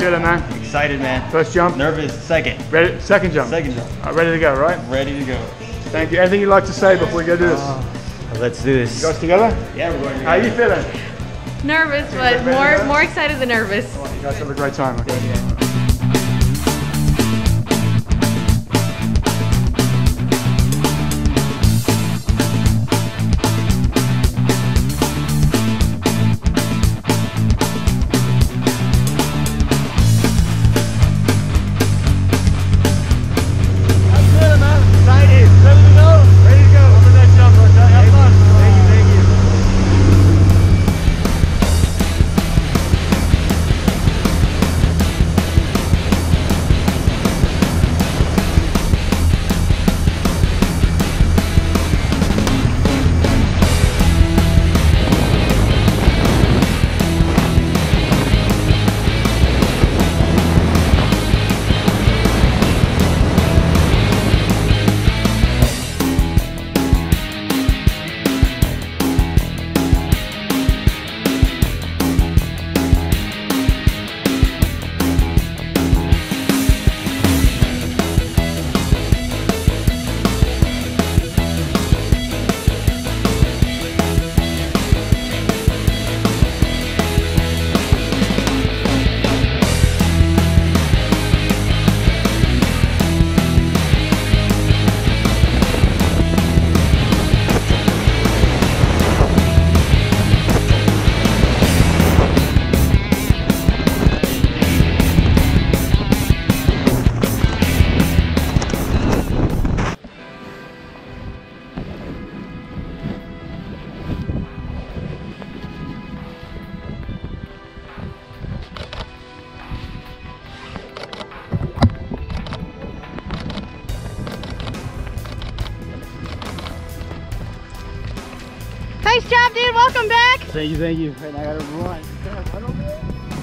feeling, man? Excited, man. First jump? Nervous. Second. Ready? Second jump? Second jump. Ready to go, right? Ready to go. Thank you. Anything you'd like to say before we go do this? Let's do this. You guys together? Yeah, we're going together. How are you feeling? Nervous, but more excited than nervous. You guys have a great time, okay? Nice job, dude. Welcome back. Thank you, thank you. And I gotta run.